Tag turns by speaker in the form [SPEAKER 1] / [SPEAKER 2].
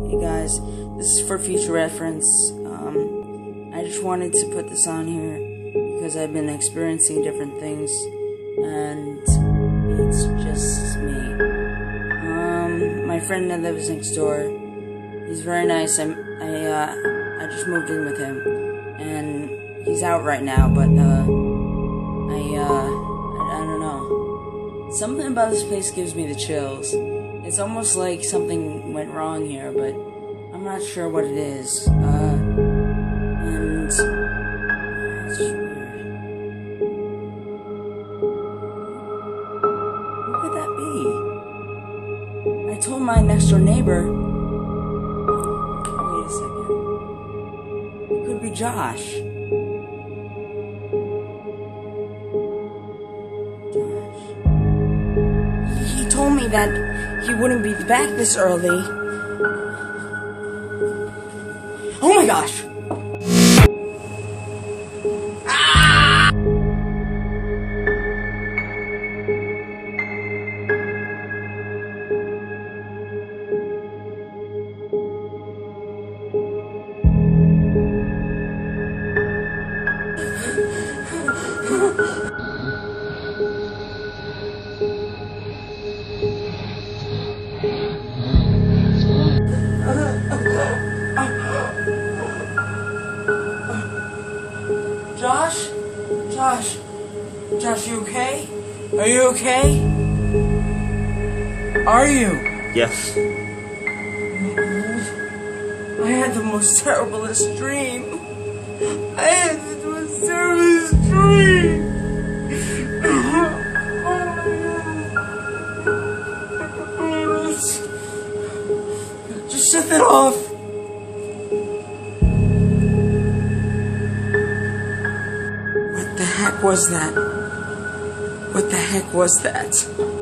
[SPEAKER 1] Hey guys, this is for future reference. I just wanted to put this on here because I've been experiencing different things, and it's just me. My friend that lives next door, he's very nice. I just moved in with him, and he's out right now, but I don't know. Something about this place gives me the chills. It's almost like something went wrong here, but I'm not sure what it is. And it's weird. Who could that be? I told my next door neighbor. Wait a second. It could be Josh. He told me that he wouldn't be back this early. Oh my gosh! Josh, you okay? Are you okay? Are you?
[SPEAKER 2] Yes.
[SPEAKER 1] I had the most terriblest dream. I had the most terriblest dream. Just shut that off. What the heck was that? What the heck was that?